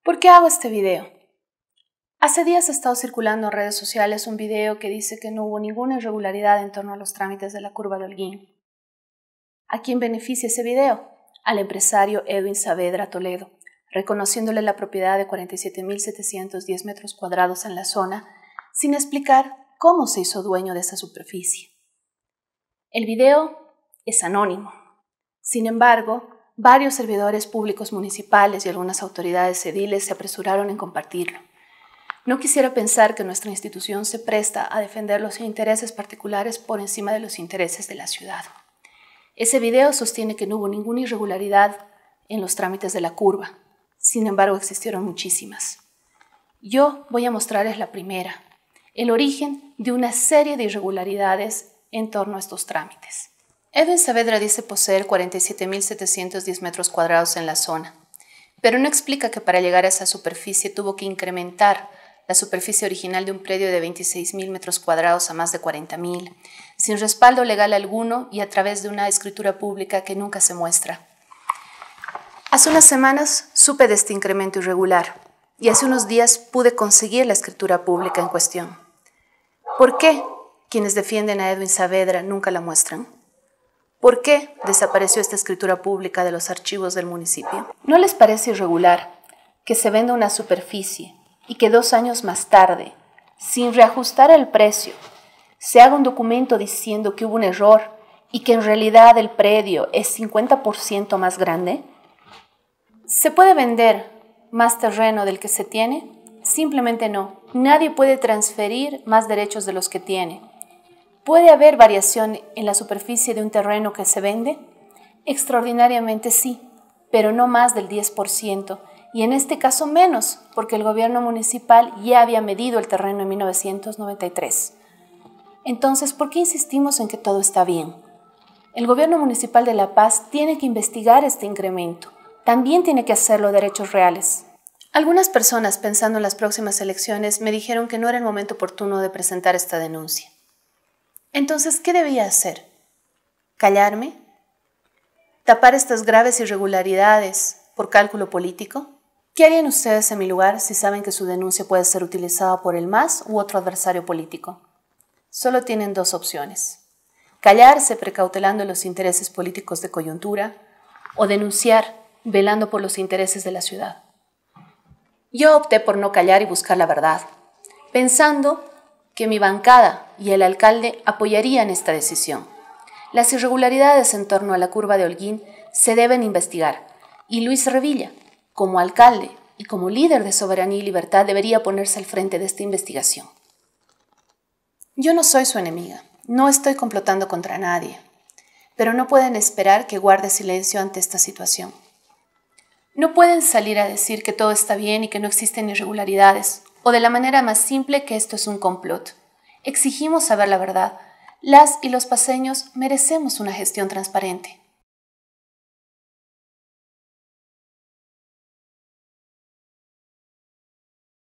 ¿Por qué hago este video? Hace días ha estado circulando en redes sociales un video que dice que no hubo ninguna irregularidad en torno a los trámites de la curva de Holguín. ¿A quién beneficia ese video? Al empresario Edwin Saavedra Toledo, reconociéndole la propiedad de 47.710 metros cuadrados en la zona, sin explicar cómo se hizo dueño de esa superficie. El video es anónimo. Sin embargo, varios servidores públicos municipales y algunas autoridades ediles se apresuraron en compartirlo. No quisiera pensar que nuestra institución se presta a defender los intereses particulares por encima de los intereses de la ciudad. Ese video sostiene que no hubo ninguna irregularidad en los trámites de la curva. Sin embargo, existieron muchísimas. Yo voy a mostrarles la primera, el origen de una serie de irregularidades en torno a estos trámites. Edwin Saavedra dice poseer 47.710 metros cuadrados en la zona, pero no explica que para llegar a esa superficie tuvo que incrementar la superficie original de un predio de 26.000 metros cuadrados a más de 40.000, sin respaldo legal alguno y a través de una escritura pública que nunca se muestra. Hace unas semanas supe de este incremento irregular y hace unos días pude conseguir la escritura pública en cuestión. ¿Por qué quienes defienden a Edwin Saavedra nunca la muestran? ¿Por qué desapareció esta escritura pública de los archivos del municipio? ¿No les parece irregular que se venda una superficie y que 2 años más tarde, sin reajustar el precio, se haga un documento diciendo que hubo un error y que en realidad el predio es 50% más grande? ¿Se puede vender más terreno del que se tiene? Simplemente no. Nadie puede transferir más derechos de los que tiene. ¿Puede haber variación en la superficie de un terreno que se vende? Extraordinariamente sí, pero no más del 10%, y en este caso menos, porque el gobierno municipal ya había medido el terreno en 1993. Entonces, ¿por qué insistimos en que todo está bien? El gobierno municipal de La Paz tiene que investigar este incremento. También tiene que hacerlo derechos reales. Algunas personas, pensando en las próximas elecciones, me dijeron que no era el momento oportuno de presentar esta denuncia. Entonces, ¿qué debía hacer? ¿Callarme? ¿Tapar estas graves irregularidades por cálculo político? ¿Qué harían ustedes en mi lugar si saben que su denuncia puede ser utilizada por el MAS u otro adversario político? Solo tienen 2 opciones: callarse precautelando los intereses políticos de coyuntura o denunciar velando por los intereses de la ciudad. Yo opté por no callar y buscar la verdad, pensando que mi bancada y el alcalde apoyarían esta decisión. Las irregularidades en torno a la curva de Holguín se deben investigar y Luis Revilla, como alcalde y como líder de Soberanía y Libertad, debería ponerse al frente de esta investigación. Yo no soy su enemiga, no estoy complotando contra nadie, pero no pueden esperar que guarde silencio ante esta situación. No pueden salir a decir que todo está bien y que no existen irregularidades, o de la manera más simple que esto es un complot. Exigimos saber la verdad. Las y los paceños merecemos una gestión transparente.